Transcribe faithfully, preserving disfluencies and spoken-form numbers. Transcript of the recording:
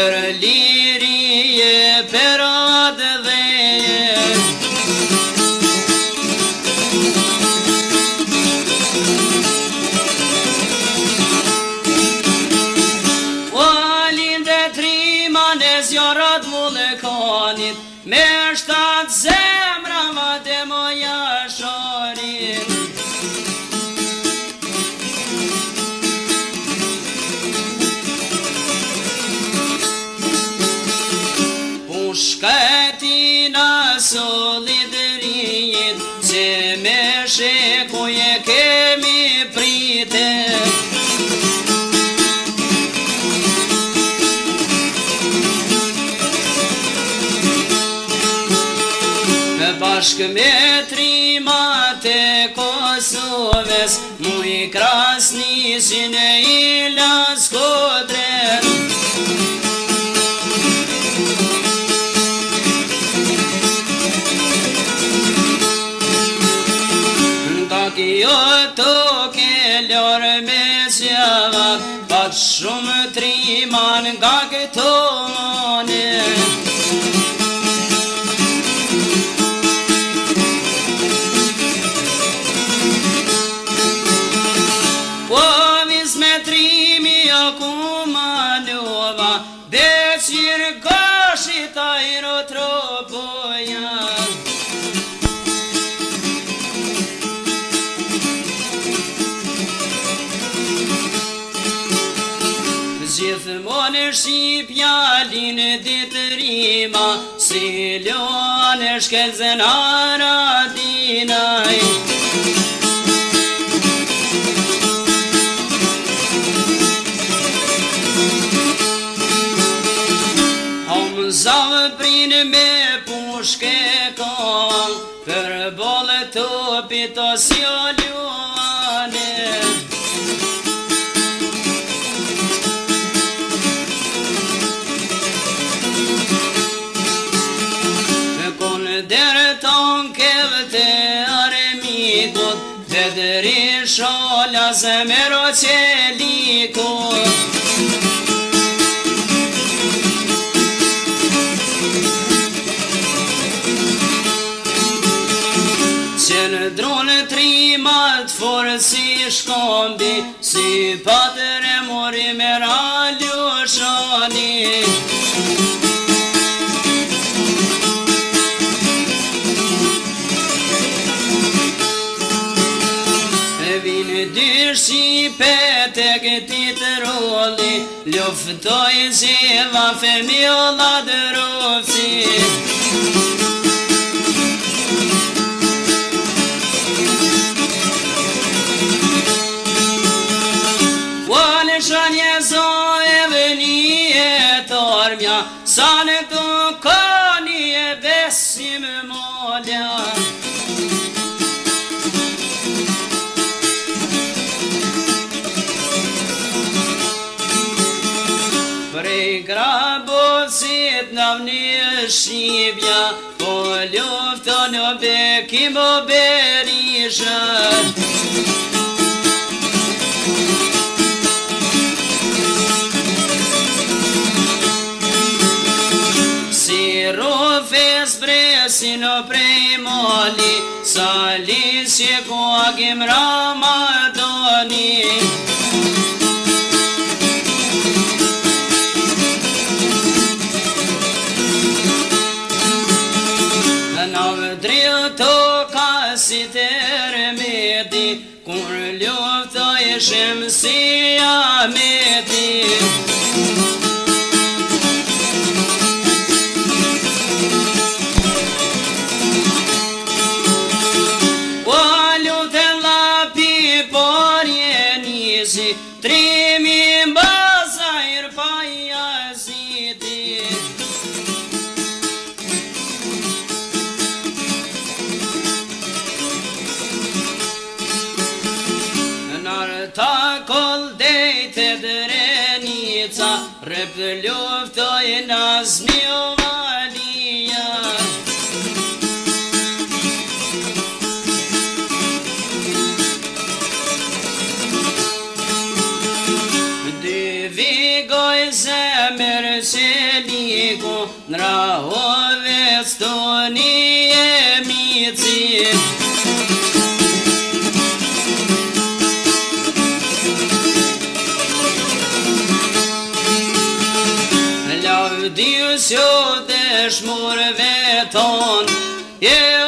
për lirije, për atë dheje. O linde triman e zjarat vulkanit, me shtatë zemrava të moja shorin. Pushkatina solidërijit, që me shekuje kemi prite. Bashkë me trimat e Kosovës, mu i krasnisin e Ilas Kodren. Nga kjo toke lorë me zjavat, pat shumë triman nga këto mone. Becir gashit aerotropoja. Gjithmonë shqipja linë ditërima, si lone shkelzen aradinaj. Zavë prinë me pushke kong, për bolë topit o sjolluane. Kon derë ton kevë armikut, të dëri shola zemero qelikut. Dronë trimat forë si shkombi, si patër e mori me raljushani. Vinë dy shqipet e këti të rolli, luftoj zheva femiolla dërofci. Shanje zojeve një e tormja, sa në të kani e besim molja. Prej grabovcit navni shqipja, po lufto në bekim o berisha. Rofes bresin o prej mali, salis që ku agim ramadoni. Në vdril të kasit e remeti, kur luftoj shemsia meti. Trimi mbazajr pa jaziti. Nërë ta kol dejte drenica, rëp luftoj nazmi o valia. Zemër që ligu nrahove stoni e mici. Laudisio dëshmorëve ton,